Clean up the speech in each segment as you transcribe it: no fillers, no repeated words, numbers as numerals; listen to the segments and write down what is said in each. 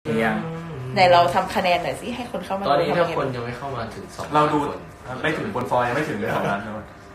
ยังไหนเราทำคะแนนหน่อยสิให้คนเข้ามาตอนนี้ถ้าคนยังไม่เข้ามาถึง2 เราดูไม่ถึงบนฟอยยังไม่ถึงเลยของนั้น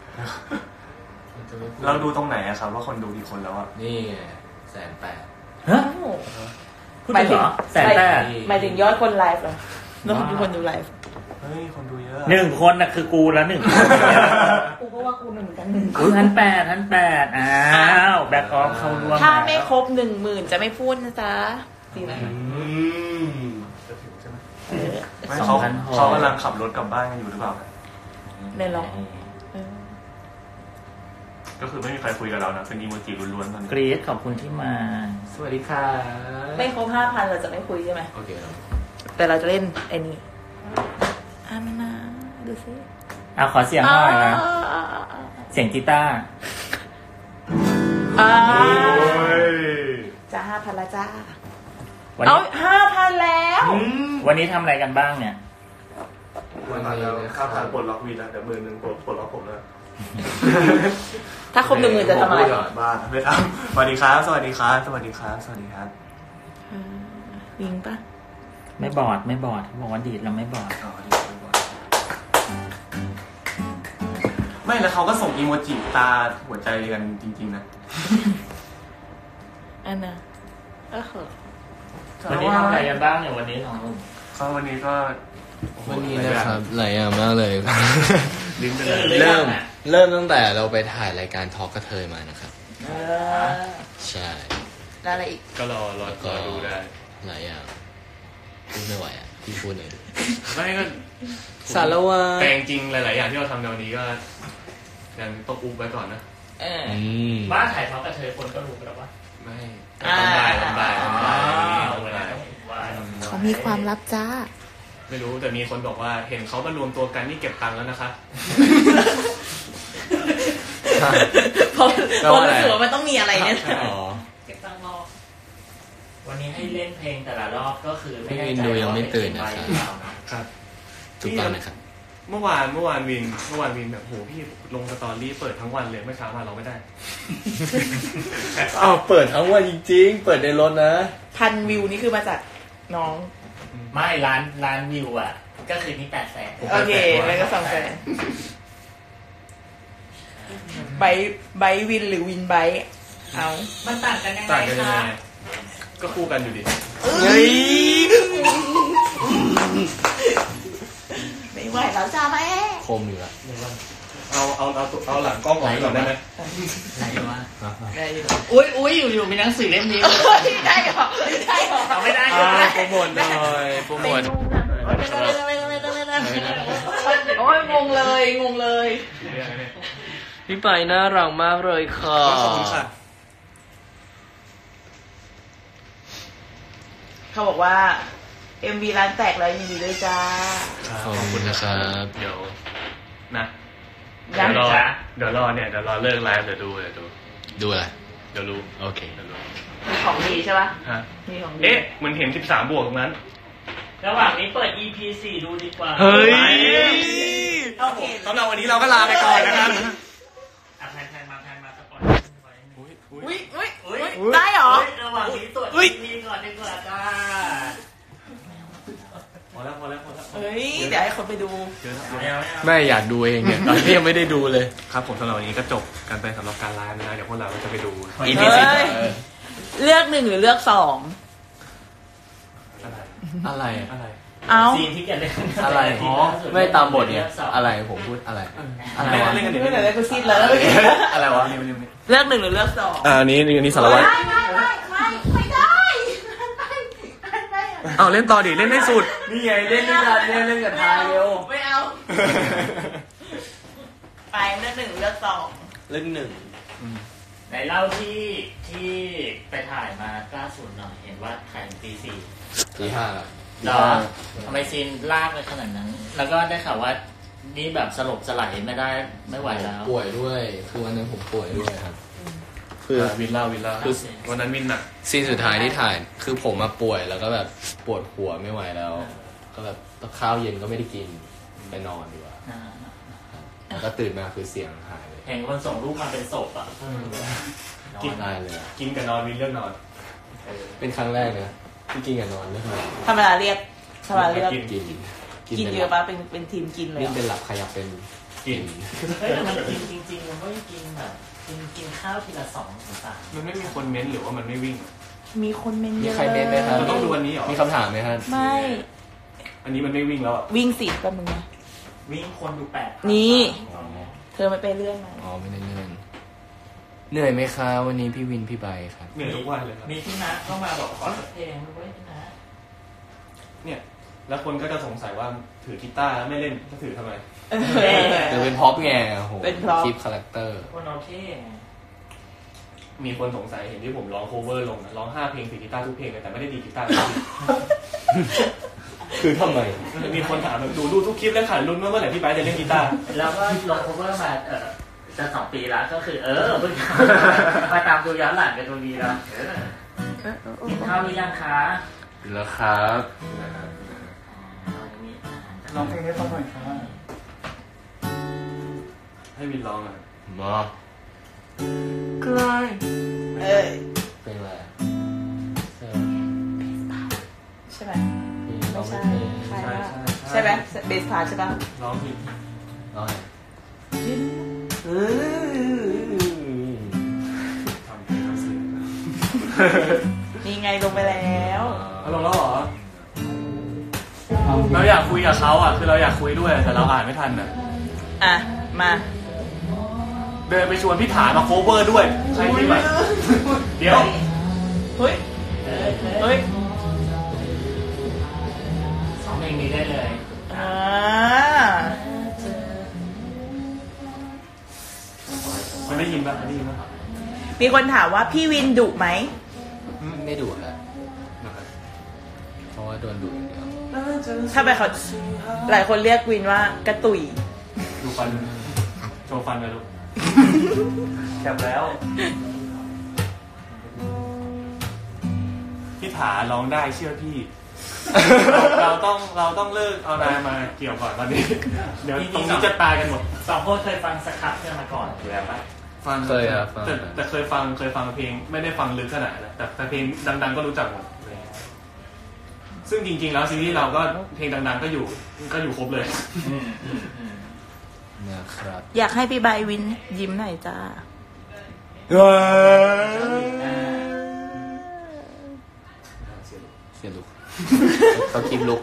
เราดูตรงไหนอะครับว่าคนดูกี่คนแล้วอะนี่180,000 ฮะพูดถึงเหรอหมายถึงยอดคนไลฟ์เหรอน้องคนดูไลฟ์เฮ้ยคนดูเยอะ 1 คนน่ะคือกูแล้ว1 คนกูก็ว่ากู1 กัน 1,800อ้าวแบ็คออฟเข้าร่วมถ้าไม่ครบ 10,000จะไม่พูดนะจ๊ะดีไหมจะถึงใช่ไหมไม่เขากำลังขับรถกลับบ้านกันอยู่หรือเปล่าเนี่ยหรอก็คือไม่มีใครคุยกับเรานะเป็นอีโมจิล้วนๆตอนนี้กรี๊ดขอบคุณที่มาสวัสดีค่ะไม่ครบ 5,000 เราจะไม่คุยใช่ไหมโอเคครับแต่เราจะเล่นไอ้นี่นะดูสิขอเสียงหน่อยนะเสียงกีตาร์จะ5,000ละจ้าเอา 5,000 แล้ววันนี้ทำอะไรกันบ้างเนี่ยวันนี้ข้าวผัดปลดล็อกวีแล้วแต่10,000ปลดล็อกผมแล้วถ้าครบ 10,000จะทำอะไรบ้าไม่ทำสวัสดีครับสวัสดีครับสวัสดีครับสวัสดีครับยิงปะไม่บอดบอกว่าดีดเราไม่บอดไม่แล้วเขาก็ส่งอีโมจิตาหัวใจกันจริงๆนะอันน่ะวันนี้ทำอะไรกันบ้างเนี่ยวันนี้น้องนุ่มวันนี้ก็วันนี้นะครับหลายอย่างมากเลยลิ้นเป็นเริ่มตั้งแต่เราไปถ่ายรายการทอล์กกระเทยมานะครับใช่แล้วอะไรอีกก็รอดูได้หลายอย่างพูดไม่ไหวอ่ะพี่พูดเลยไม่ก็สารวัตรแต่จริงหลายๆอย่างที่เราทำในวันนี้ก็ยังต้องอุ๊บไว้ก่อนนะบ้านถ่ายทอล์กกระเทยคนก็รู้แล้วว่าไม่ทำได้เขามีความลับจ้าไม่รู้แต่มีคนบอกว่าเห็นเขามารวมตัวกันนี่เก็บตังค์แล้วนะคะเพราะรู้สึกว่ามันต้องมีอะไรเนี่ยเก็บตังค์รอวันนี้ให้เล่นเพลงแต่ละรอบก็คือไม่ได้ดูยังไม่ตื่นนะครับถูกต้องนะครับเมื่อวานวินแบบโหพี่ลงสตอรี่เปิดทั้งวันเลยเมื่อเช้ามาเราไม่ได้เปิดทั้งวันจริงๆเปิดในรถนะ 1,000 วิวนี่คือมาจากน้องไม่ล้านวิวอ่ะก็คือนี่800,000 โอเคแล้วก็200,000ไบวินหรือวินไบเอามันต่างกันยังไงคะก็คู่กันอยู่ดิไม่ไหวแล้วจ้าแม่คมอยู่ละเอาหลังกล้องออกก่อนได้ไหมไหนวะอุ้ยอยู่มีหนังสือเล่มนี้ได้หรอไม่ได้โปรโมทหน่อยโปรโมทโอ้ยงงเลยพี่ไปน่ารักมากเลยค่ะขอบคุณค่ะเขาบอกว่า MV ร้านแตกแล้วยินดีด้วยจ้าขอบคุณนะครับเดี๋ยวนะเดี๋ยวรอเลิกไลฟ์เดี๋ยวดูอะไรเดี๋ยวรู้โอเคมีของดีใช่ป่ะมีของดีเหมือนเห็น13 บวกตรงนั้นระหว่างนี้เปิด EP 4ดูดีกว่าเฮ้ยโอเคสำหรับวันนี้เราก็ลาไปก่อนนะครับแทนมาสปอยอุ้ยได้เหรอระหว่างนี้ตรวจ EP ก่อนดีกว่าจ้าพอแล้วเฮ้ยเดี๋ยวให้คนไปดูไม่อยากดูเองเนี่ยตอนนี้ยังไม่ได้ดูเลยครับผมสำหรับวันนี้ก็จบกันไปสำหรับการไลฟ์นะเดี๋ยวพวกเราก็จะไปดู EP 4เลือก1หรือเลือก2 อะไรเอาซีนที่แกเล่นอะไรไม่ตามบทเนี่ยอะไรผมพูดอะไรวะเล่นกันอะไรกูซีดแล้วอะไรวะเลือก1หรือเลือก2 อันนี้สารวัตรไม่ได้เอาเล่นต่อดิเล่นให้สุดนี่ไงเล่นด้วยกันเล่นกับทายเร็วไม่เอาไปเลือก1เลือก2 เลือก1 ไหนเล่าที่ไปถ่ายมาล่าสุดหน่อยเห็นว่าถ่ายตี 4 ตี 5 เหรอทำไมซีนลากไปขนาดนั้นแล้วก็ได้ข่าวว่านี่แบบสลบสลายไม่ไหวแล้วป่วยด้วยคือวันนั้นผมป่วยด้วยครับคือวินเล่าคือวันนั้นวินหนักซีนสุดท้ายที่ถ่ายคือผมมาป่วยแล้วก็แบบปวดหัวไม่ไหวแล้วก็แบบข้าวเย็นก็ไม่ได้กินไปนอนดีกว่าแล้วก็ตื่นมาคือเสียงหายเลยเห็นคนส่งรูปมาเป็นศพอ่ะกินได้เลยกินกับนอนวินเรื่องนอนเป็นครั้งแรกเลยจริงๆนอนไม่ค่อยธรรมดาเรียกกินเยอะปะเป็นทีมกินเลยนี่เป็นหลักขยับเป็นกินเฮ้ยแต่มันกินจริงๆมันไม่กินแบบกินข้าวทีละ2-3 มันไม่มีคนเม้นหรือว่ามันไม่วิ่งมีคนเมนเยมีอะใครเม้นไหมครับเราต้องดูอันนี้เหรอมีคำถามไหมครับไม่อันนี้มันไม่วิ่งแล้วอ่ะวิ่งสิแป๊บนึงนะวิ่งคนดู8 นี่ เธอไม่ไปเลื่อนมาอ๋อไม่ได้เลื่อนเหนื่อยไหมครับวันนี้พี่วินพี่ใบครับเหนื่อยทุกวันเลยครับมีพี่นัทเข้ามาบอกขอเพลงด้วยพี่นัทเนี่ยแล้วคนก็จะสงสัยว่าถือกีตาร์แล้วไม่เล่นจะถือทำไมเดี๋ยวเป็นพ็อปไงโอ้โหเป็น prop คลิปคาแรคเตอร์คนโอเคมีคนสงสัยเห็นที่ผมร้องโคเวอร์ลงร้อง5 เพลงถือกีตาร์ทุกเพลงเลยแต่ไม่ได้ดีกีตาร์คือทำไมมีคนถามแบบดูทุกคลิปแล้วขายลุ้นเมื่อไหร่พี่ไบร์ทจะเล่นกีตาร์แล้วก็ลง cover มาจะ2 ปีแล้วก็คือเพิ่งมาตามดูย้อนหลังกันตรงนี้แล้วกินข้าวหรือยังคะแล้วครับลองเพลงให้ฟังหน่อยครับให้วินร้องอ่ะมาใกล้ เป็นอะไรใช่ไหมใช่ไหมไม่ใช่ใช่ใช่ไหมเบสพาร์ทใช่ป่ะร้องผิดร้องไงทำเพลงทำเสียงนี่ไงลงไปแล้วเอาลงแล้วเหรอเราอยากคุยกับเขาอ่ะคือเราอยากคุยด้วยแต่เราอ่านไม่ทันอ่ะอ่ะมาเดินไปชวนพี่ถามาโคเวอร์ด้วยใช่ที่ไหมเดี๋ยวเฮ้ยเฮ้ย 2 เพลงนี้ได้เลยอ่ามันได้ยินป่ะได้ยินป่ะมีคนถามว่าพี่วินดุไหมไม่ดุแล้วเพราะว่าโดนดุอย่างเดียวถ้าไปเขาหลายคนเรียกวินว่ากระตุยดูฟันโชว์ฟันไปลูกแคบแล้วพี่ถาร้องได้เชื่อพี่ เราต้องเลิกเอานายมาเกี่ยวก่อนตอนนี้ เดี๋ยวตรงนี้จะตายกันหมด 2 คนเคยฟังสครับกันมาก่อนอยู่แล้วปะฟังเคยครับฟังแต่เคยฟังเพลงไม่ได้ฟังลึกขนาดนั้นแต่เพลงดังๆก็รู้จักหมดซึ่งจริงๆแล้วซีรีส์เราก็เพลงดังๆก็อยู่ครบเลยนะครับอยากให้พี่ใบวินยิ้มหน่อยจ้าเสียลุกเขาคลิปลุก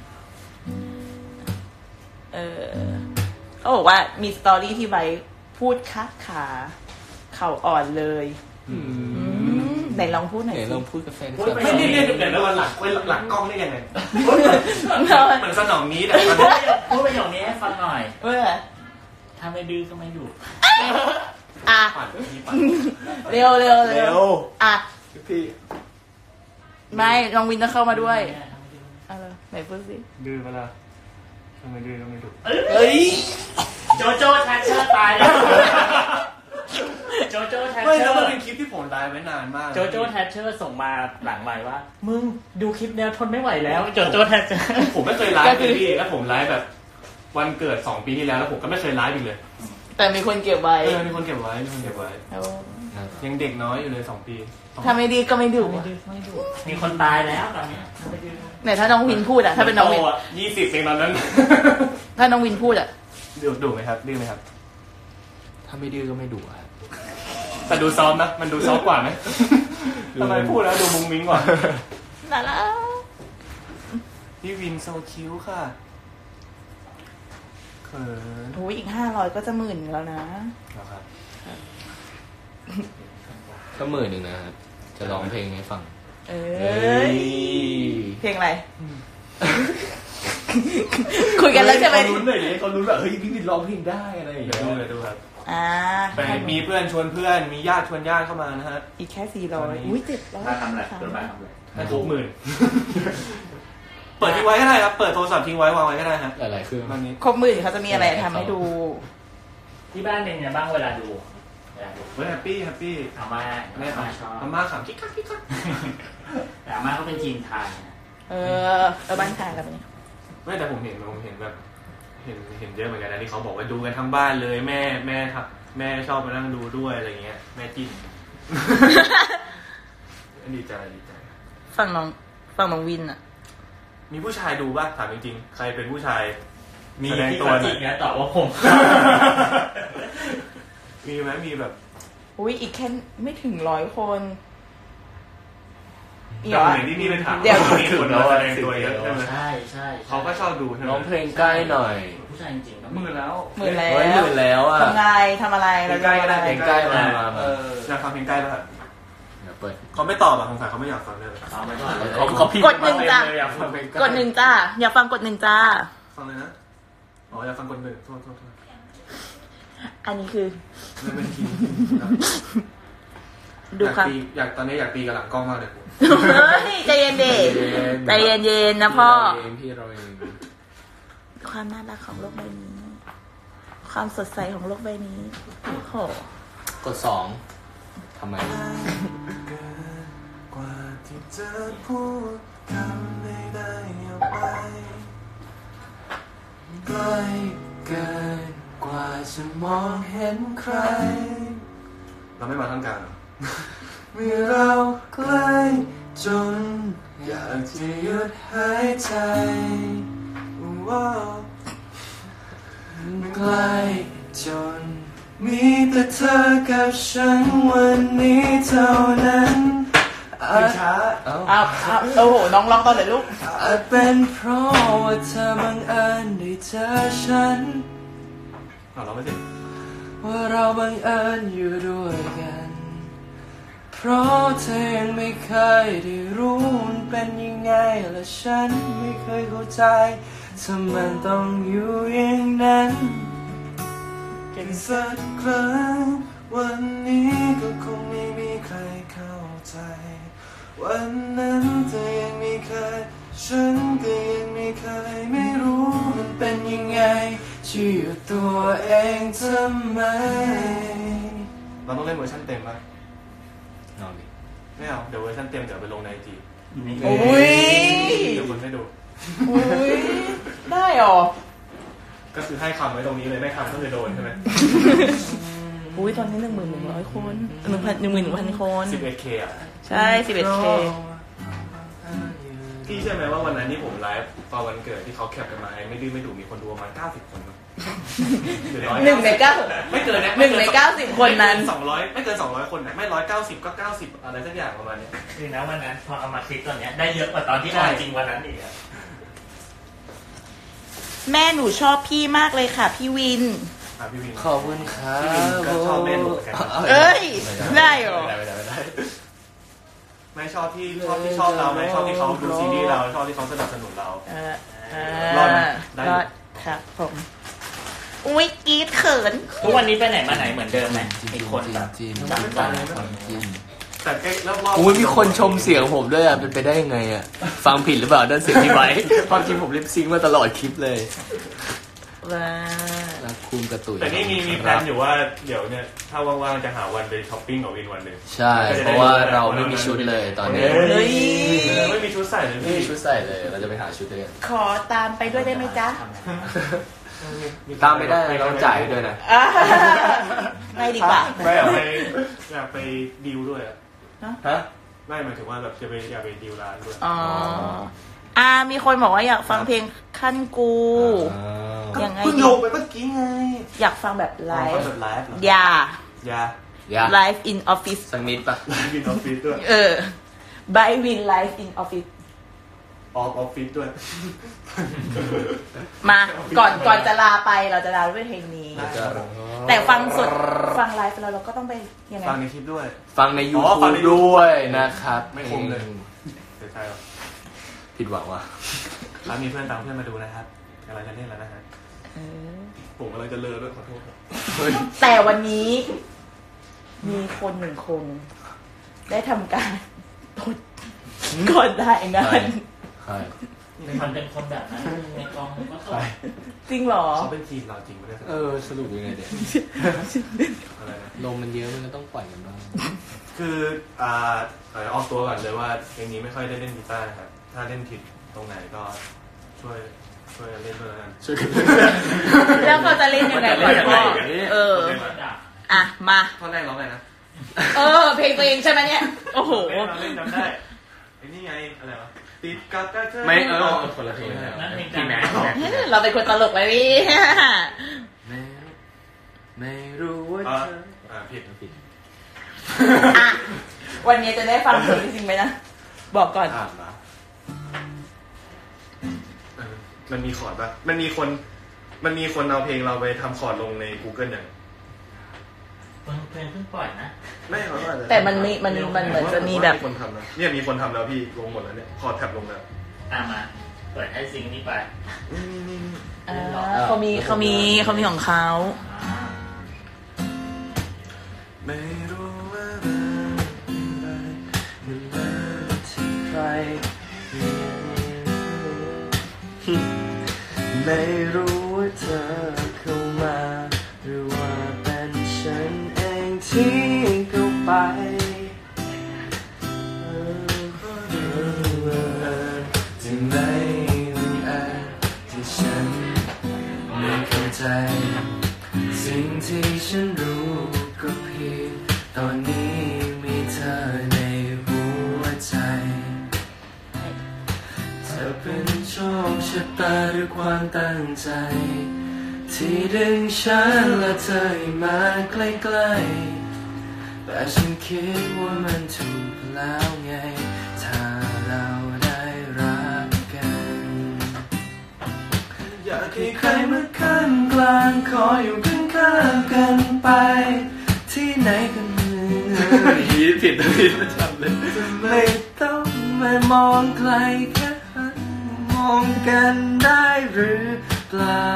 เขาบอกว่ามีสตอรี่ที่ใบพูดคัดขาเข่าอ่อนเลยไหนลองพูดหน่อยไหนสิลองพูดกับแฟนไม่ได้เดี๋ยวแล้ววันหลังกล้องได้ยังไงเหมือนสนองนี้แต่พูดประโยคนี้ให้ฟังหน่อยเมื่อถ้าไม่ดื้อก็ไม่ดุอ่ะปั่นพี่ปั่นเร็วอ่ะพี่ไม่ลองวินต้องเข้ามาด้วยอะไรไหนพูดสิดื้อเวลาทำไมดื้อก็ไม่ดุเฮ้ยโจโจ้แทชเชอร์ตายแล้วโจโจ้แทชไม่เชอแล้วมันร์เป็นคลิปที่ผมไลฟ์ไว้นานมากโจโจ้แทชเชอร์ส่งมาหลังใหม่ว่ามึงดูคลิปเนี้ยทนไม่ไหวแล้วโจโจ้แทชเชอร์ผมไม่เคยไลฟ์เลยพี่แล้วผมไลฟ์แบบวันเกิด2 ปีที่แล้วผมก็ไม่เคยไลฟ์อีกเลยแต่มีคนเก็บไว้มีคนเก็บไว้ยังเด็กน้อยอยู่เลย2 ปีถ้าไม่ดีก็ไม่ดุไม่ดุมีคนตายแล้วตอนนี้ถ้าไม่ดื้อไหนถ้าน้องวินพูดอ่ะถ้าเป็นน้องวิน 20เองตอนนั้นถ้าน้องวินพูดอ่ะดุไหมครับดื้อไหมครับถ้าไม่ดื้อก็ไม่ดุครับแต่ดูซอฟนะมันดูซอฟกว่าไหมทำไมพูดแล้วดูมุ้งมิ้งกว่าน่ารักพี่วินโซคิวค่ะเขินโอ้ยอีก500ก็จะ10,000แล้วนะนะครับก็10,000นะครับจะร้องเพลงให้ฟังเอ้ยเพลงอะไร คุยกันแล้วใช่ไหมเขาลุ้นเลยเขาลุ้นแบบเฮ้ยพี่วินร้องเพลงได้อะไรอย่างเดี๋ยวเงี้ยดูครับไปมีเพื่อนชวนเพื่อนมีญาติชวนญาติเข้ามานะฮะอีกแค่400อุ้ย700 มาทำอะไรโดนมาทำอะไรให้ครบ10,000 เปิดทิ้งไว้ก็ได้ครับ เปิดโทรศัพท์ทิ้งไว้วางไว้ก็ได้ฮะหลายๆเครื่องวันนี้ครบ10,000เขาจะมีอะไรทำให้ดูที่บ้านเป็นไงบ้างเวลาดูเวลาดูเฮ้ยแฮปปี้อาม่าแม่ชอบอาม่าขำคิกคักแต่อาม่าเขาเป็นจีนไทยนะบ้านทางกันนี่ไม่แต่ผมเห็นแบบเห็นเยอะเหมือนกันนะที่เขาบอกว่าดูกันทั้งบ้านเลยแม่ชอบมานั่งดูด้วยอะไรเงี้ยแม่จิ้น ดีใจฝั่งน้องฝั่งน้องวินอ่ะมีผู้ชายดูป่ะถามจริงๆใครเป็นผู้ชายมีแสดงที่ตัวเขาหน่จีอยบเนี่ยตอบว่าผมมีไหมมีแบบอุ้ยอีกแค่ไม่ถึง100 คนอีกแต่เหรอเหมือนที่นี่ไปถามเดี๋ยวมีคนมาแสดงตัวเยอะใช่ไหมใช่ใช่เขาก็ชอบดูใช่ไหมร้องเพลงใกล้หน่อยผู้ชายจริงๆก็มือแล้วหมื่นแล้เฮ้ยหมื่นแล้วอ่ะทำไงทำอะไรเราจะทำอะไรเพลงใกล้มาอยากฟังเพลงใกล้ป่ะเดี๋ยวเปิดเขาไม่ตอบอ่ะสงสัยเขาไม่อยากฟังเลยเอาไปก่อนเลยเขาพิมพ์กดหนึ่งจ้ะเลยอยากฟังเพลงใล้กด1จ้าอยากฟังกด1จ้าฟังเลยนะอ๋ออยากฟังคนหนึ่งโทษอันนี้คือไม่เป็นทีดูครับอยากตอนนี้อยากตีกับหลังกล้องมากเลยเฮ้ยใจเย็นดิใจเย็นๆนะพ่อพี่เราเองความน่ารักของโลกใบนี้ ความสดใสของโลกใบนี้โอ้โหกด2ทำไมกว่าที่จะพูดคำใดๆออกไปใกล้เกินกว่าจะมองเห็นใครเราไม่มาทั้งกลางเมื่อเราใกล้จนอยากจะหยุดหายใจว้าวใกล้จนมีแต่เธอกับฉันวันนี้เท่านั้นอาจช้าอ้าวโอ้โหน้องร้องตอนไหนลูกอาจเป็นเพราะว่าเธอบังเอิญได้เจอฉันเราไม่สิว่าเราบังเอิญอยู่ด้วยกัน เพราะเธอยังไม่เคยได้รู้มันเป็นยังไงและฉันไม่เคยเข้าใจถ้ามันต้องอยู่อย่างนั้นแค่สักครั้งวันนี้ก็คงไม่มีใครเข้าใจ วันนั้นเธอยังไม่เคยฉันก็ยังไม่เคยไม่รู้มันเป็นยังไงจะอยู่ตัวเองทำไมเราต้องเล่นเวอร์ชันเต็มป่ะนอนดิไม่เอาเดี๋ยวเวอร์ชันเต็มเดี๋ยวไปลงในไอจีโอ้ยเดี๋ยวคนไม่ดูอุ้ยได้หรอก็คือให้คำไว้ตรงนี้เลยไม่คำก็คือโดนใช่ไหมอุ้ยตอนนี้11,100 คน11,000 คน 11K อ่ะใช่ 11K พี่เชื่อไหมว่าวันนั้นที่ผมไลฟ์ตอนวันเกิดที่เขาแคปกันมาไม่ดื้อไม่ดุมีคนดูประมาณ90 คน 1 ในไม่เกินนะ 1 ใน 90 คนนั้น 200ไม่เกิน200 คนนะไม่190ก็90อะไรสักอย่างประมาณนี้คือนะวันนั้นพอเอามาคลิปตอนเนี้ยได้เยอะกว่าตอนที่ออนจริงวันนั้นอีกอะแม่หนูชอบพี่มากเลยค่ะ พี่วินพี่วินขอบคุณครับพี่วินก็ชอบเล่นเหมือนกันเอ้ยได้เหรอไม่ได้ไม่ชอบที่ชอบเราไม่ชอบที่เขาดูซีรีส์เราชอบที่เขาสนับสนุนเรารอดไหมได้รอดครับผม อุ้ยกรีดเขินทุกวันนี้ไปไหนมาไหนเหมือนเดิมไหมมีคนแบบจีนจับตาแต่แค่รอบๆอุ้ยมีคนชมเสียงผมด้วยอ่ะเป็นไปได้ยังไงอ่ะฟังผิดหรือเปล่าด้านเสียงที่ไว้ความจริงผมลิปซิงค์มาตลอดคลิปเลยว้ารักคุณกระตุยแต่นี่มีแพลนอยู่ว่าเดี๋ยวเนี่ยถ้าว่างๆจะหาวันไปช้อปปิ้งกับวินวันหนึ่งใช่เพราะว่าเราไม่มีชุดเลยตอนนี้เฮ้ยไม่มีชุดใส่เลยไม่มีชุดใส่เลยเราจะไปหาชุดเลยขอตามไปด้วยได้ไหมจ๊ะตามไม่ได้เราจ่ายด้วยนะอ่าไม่ดีกว่าไม่อยากไปดีลด้วยอะฮะไม่หมายถึงว่าแบบอยากไปดีลร้านด้วยอ๋อมีคนบอกว่าอยากฟังเพลงขั้นกู ยังไงเพิ่งลงไปเมื่อกี้ไงอยากฟังแบบไลฟังฟ์แบบไลฟ์เหรออย่าอย่าอย่าไลฟ์ in office สักนิดปะวินออฟฟิศด้วย by win live in office ออฟฟิศด้วยมาก่อนจะลาไปเราจะลาด้วยเพลงนี้ แต่ฟังสดฟังไลฟ์แล้วเราก็ต้องไปยังไงฟังในคลิปด้วยฟังในอ๋อฟัง YouTube ในด้วยนะครับไม่คุ้มเลย ใช่หรอผิดหวังว่ะร้านมีเพื่อนตามเพื่อนมาดูนะครับกำลังจะเล่นแล้วนะฮะเออผมกำลังจะเลอด้วยขอโทษครับแต่วันนี้มีคน1 คน ได้ทำการก่อนได้งานใช่มันเป็นคนแบบนั้นในกองก็สวยจริงเหรอเขาเป็นทีมเราจริงไม่ได้สรุปยังไงเดี๋ยวอะไรนะลมมันเยอะมันก็ต้องปล่อยกันบ้างคือออกตัวก่อนเลยว่าเพลงนี้ไม่ค่อยได้เล่นกีตาร์นะครับถ้าเล่นผิดตรงไหนก็ช่วยเล่นด้วยแล้วกันช่วยกันแล้วเขาจะเล่นยังไงก่อนพ่ออ่ะมาท่อนแรกร้องไงนะเพลงตัวเองใช่ไหมเนี่ย โอ้โหเล่นจำได้ไอ้นี่ไงอะไรวะติดกับแต่เธอไม่คนละเพลงแล้วนั่นเพลงพี่แม็กเราเป็นคนตลกไหมพี่ไม่รู้ว่าเธอผิดอ่ะวันนี้จะได้ฟังเพลงจริงไหมนะบอกก่อนอ่านนะมันมีคอร์ดปะมันมีคนเอาเพลงเราไปทำคอร์ดลงใน Google อย่างเพลงเพิ่งปล่อยนะไม่เขาอาจจะแต่มันเหมือนจะมีแบบคนทำนะเนี่ยมีคนทำแล้วพี่ลงหมดแล้วเนี่ยคอร์ดแท็บลงแล้วมาเปิดให้ซิงค์นี้ไปเขามีของเขาไม่รู้ว่าเป็นไรเวลาที่ใครไม่รู้ว่าเธอเข้ามาหรือว่าเป็นฉันเองที่เข้าไปที่ไม่บังเอิญที่ฉันไม่เข้าใจสิ่งที่ฉันรู้ก็เพียงตอนนี้มีเธอในหัวใจเธอเป็นโชคชะตาหรือความตั้งใจที่ดึงฉันและเธอมาใกล้ๆแต่ฉันคิดว่ามันถูกแล้วไงถ้าเราได้รักกันอยากให้ใครมาขั้นกลางขออยู่ข้างๆกันไปที่ไหนกันผิดประจำเลยไม่ต้องมามองใครแค่หันมองกันได้หรือเปล่า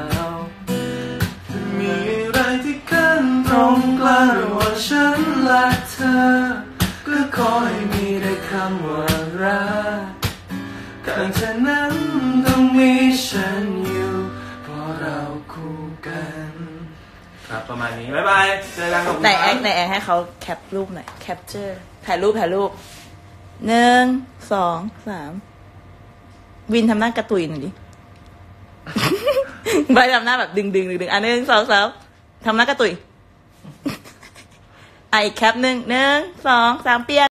มีอะไรที่ขั้นตรงกลางระหว่างฉันและเธอก็ขอให้มีได้คำว่ารักข้างเธอนั้นต้องมีฉันอยู่เพราะเราคู่กันครับประมาณนี้บ๊ายบายเจอกันครับไหนแอคให้เขาแคปรูปหน่อยแคปเจอร์ถ่ายรูป1 2 3วินทำหน้ากระตุยหน่อยดิไปทำหน้าแบบดึงอัน1 2 3ทำหน้ากระตุยไอแคป1 2 3เปลี่ยน